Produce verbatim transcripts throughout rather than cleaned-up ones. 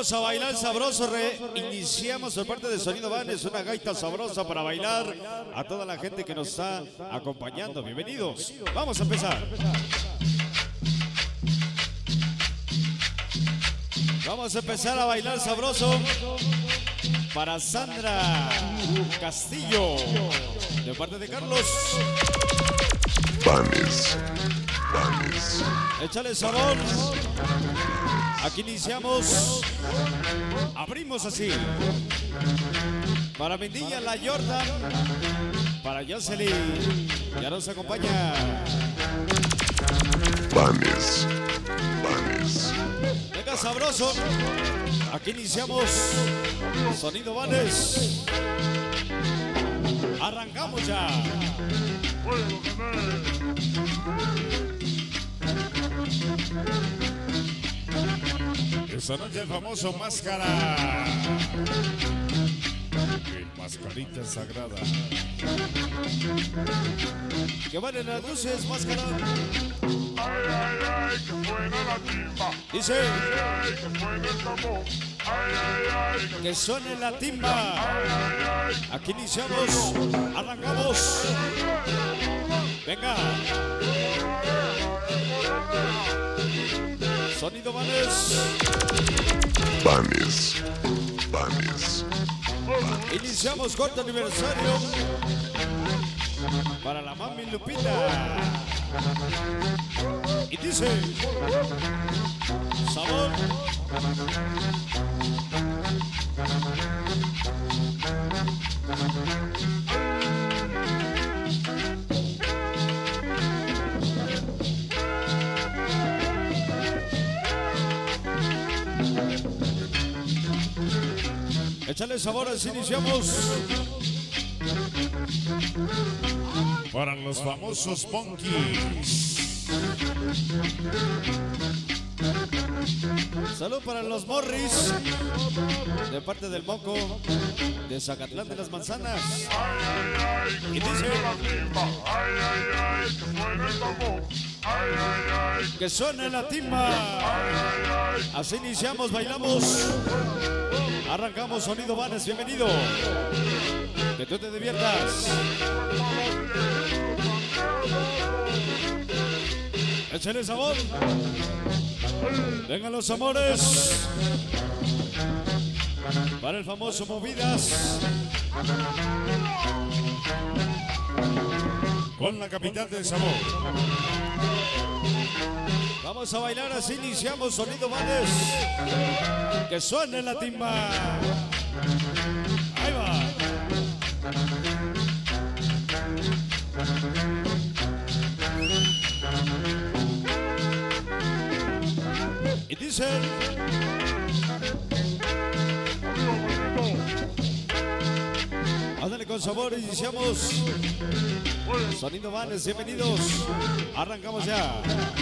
Vamos a bailar sabroso, reiniciamos por parte de Sonido Vanes, una gaita sabrosa para bailar a toda la gente que nos está acompañando. Bienvenidos, vamos a empezar. Vamos a empezar a bailar sabroso para Sandra Castillo, de parte de Carlos Vanes, Vanes. Échale sabor. Aquí iniciamos. Abrimos así. Para Mendilla, la Jordan. Para Jocelyn. Ya nos acompaña Vanes, Vanes. Venga sabroso. Aquí iniciamos. Sonido Vanes. Arrancamos ya. Esta noche el famoso Máscara. El Mascarita Sagrada. Que valen las luces, Máscara. Ay, ay, ay, que suena la timba. Dice. Ay, ay, que suena el tambor. Ay, ay, ay, que, Que suene la timba. ay, ay, ay. Aquí iniciamos. Arrancamos. Venga. Sonido Vanes. Vanes, Vanes. Iniciamos corto aniversario para la mami Lupita. Y dice: sabor. Échale sabor, así iniciamos. Para los famosos Monkeys. Salud para los Morris, de parte del Moco, de Zacatlán de las Manzanas. Y dice: la timba. Ay, ay, ay, que suena el tambor. Ay, ay, ay, que suene la timba. ay, ay, ay. Así iniciamos, bailamos. Arrancamos Sonido Vanes, bienvenido. Que tú te diviertas. Échale sabor. Vengan los amores. Para el famoso Movidas. Con la capital del sabor. Vamos a bailar, así iniciamos Sonido Vanes. Que suene la timba. Ahí va. Y dice: ándale con sabor, iniciamos Sonido Vanes, bienvenidos. Arrancamos ya.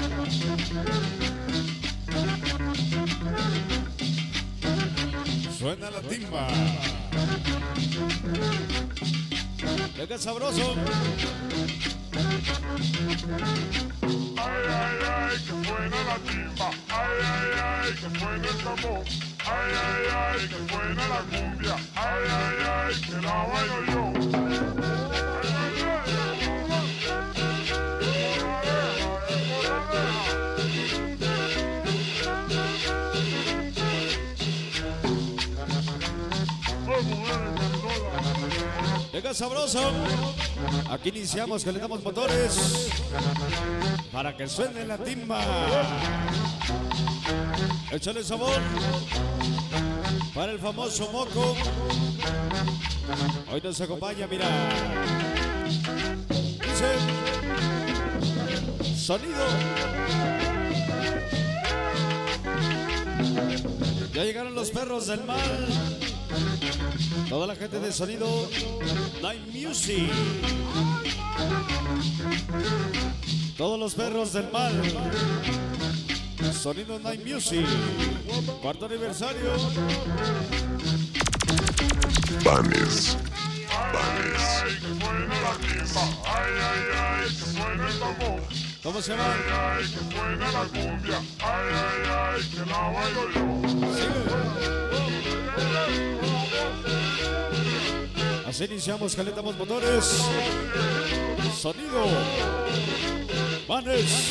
Suena la timba. Venga sabroso. Ay, ay, ay, que suena la timba. Ay, ay, ay, que suena el tambor. Ay, ay, ay, que suena la cumbia. Ay, ay, ay, que la bailo yo. Venga sabroso. Aquí iniciamos, que le damos motores para que suene la timba. Échale sabor para el famoso Moco. Hoy nos acompaña, mira. Dice: sonido. Ya llegaron los perros del mal. Toda la gente de Sonido Night Music. Todos los perros del mal. Sonido Night Music. Cuarto aniversario. Vanes, Ay, ay, ay, que suena la timba. Ay, ay, ay, que suena el tambor. ¿Cómo se llama? Ay, ay, que suena la cumbia. Ay, ay, ay, que la bailo yo. Así iniciamos, calentamos motores. Sonido. Vanes.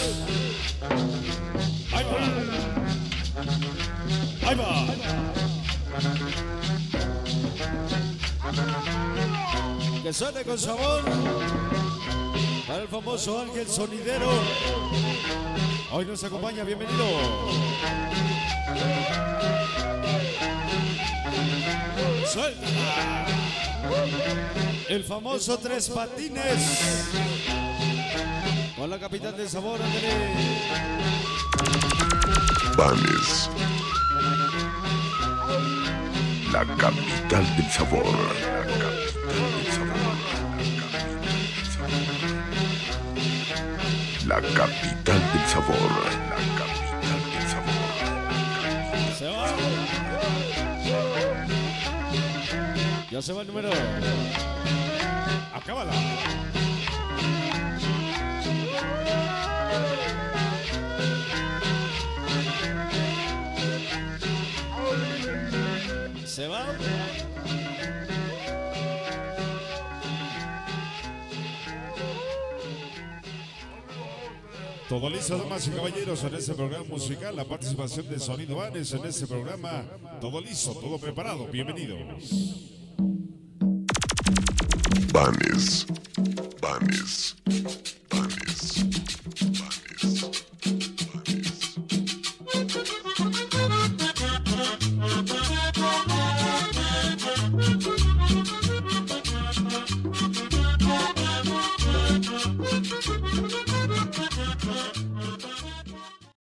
Ahí va. Ahí va. Que suene con sabor. Para el famoso Ángel Sonidero. Hoy nos acompaña, bienvenido. Suelta. El famoso Tres Patines. Con la capital del sabor, André. Vanes. La capital del sabor. La capital del sabor. La capital del sabor. Se va. Ya se va el número. Acábala. Se va. Todo listo, damas y caballeros, en este programa musical, la participación de Sonido Vanes en este programa. Todo listo, todo preparado. Bienvenidos. Vanes. Vanes. Vanes.